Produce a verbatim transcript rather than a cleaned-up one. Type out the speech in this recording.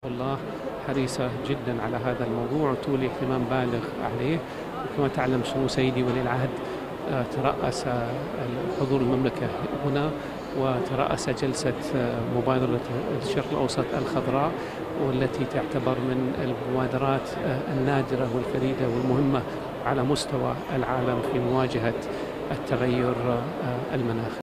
الله حريصة جدا على هذا الموضوع وتولي اهتمام بالغ عليه. وكما تعلم سمو سيدي ولي العهد آه، ترأس حضور المملكة هنا، وترأس جلسة آه، مبادرة الشرق الأوسط الخضراء، والتي تعتبر من المبادرات آه، النادرة والفريدة والمهمة على مستوى العالم في مواجهة التغير آه، المناخي.